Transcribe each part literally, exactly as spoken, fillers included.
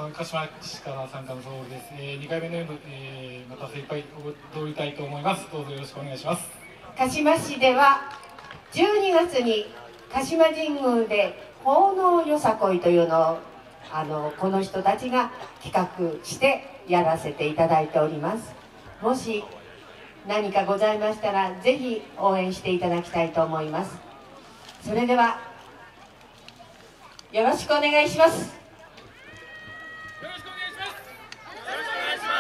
の鹿島市から参加の総理です。えー、にかいめの演舞、えー、また精一杯踊りたいと思います。どうぞよろしくお願いします。 鹿島市ではじゅうにがつに鹿島神宮で奉納よさこいというのをあのこの人たちが企画してやらせていただいております。もし何かございましたらぜひ応援していただきたいと思います。それではよろしくお願いします。 よろしくお願いします。 よろしくお願いし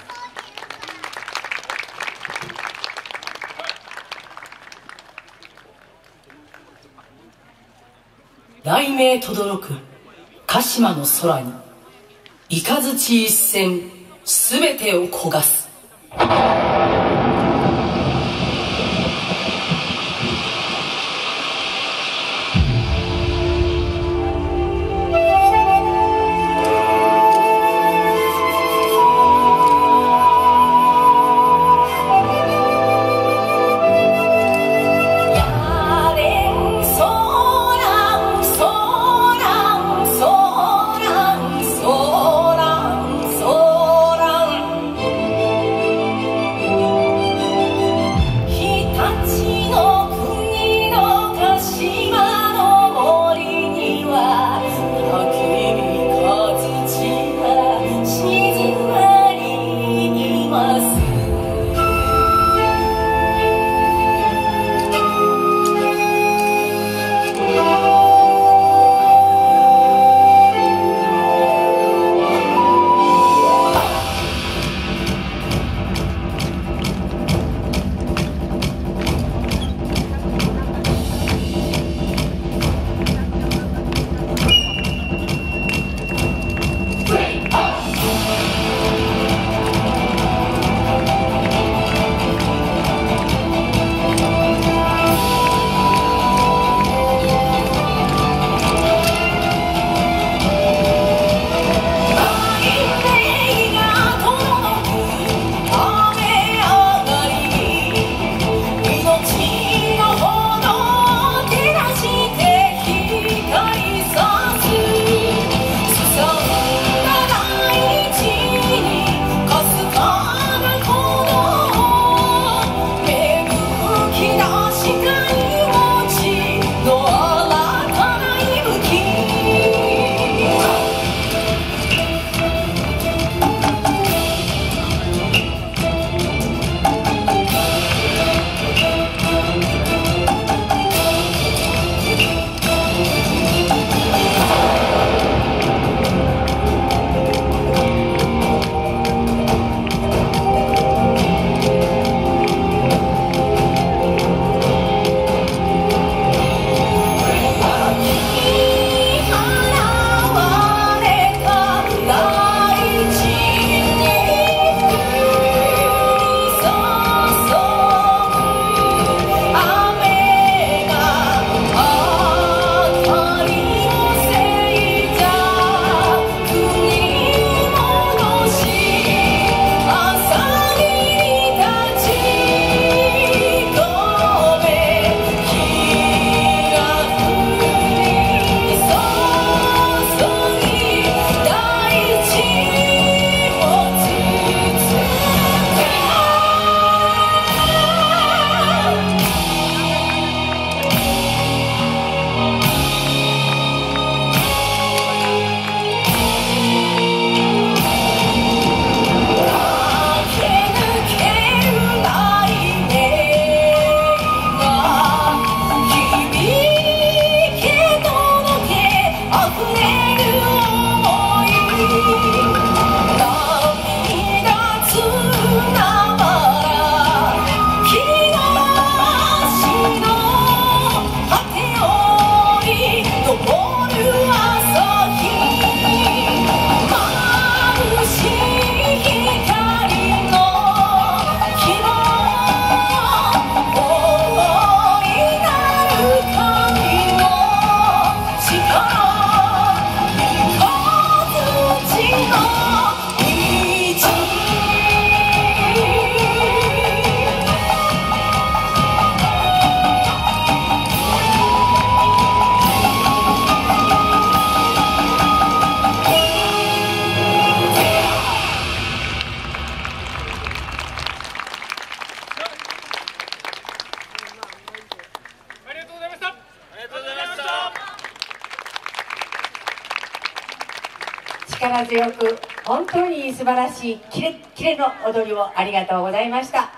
ます。雷鳴とどろく鹿島の空に雷一閃すべてを焦がす。 Oh 力強く本当に素晴らしいキレッキレの踊りをありがとうございました。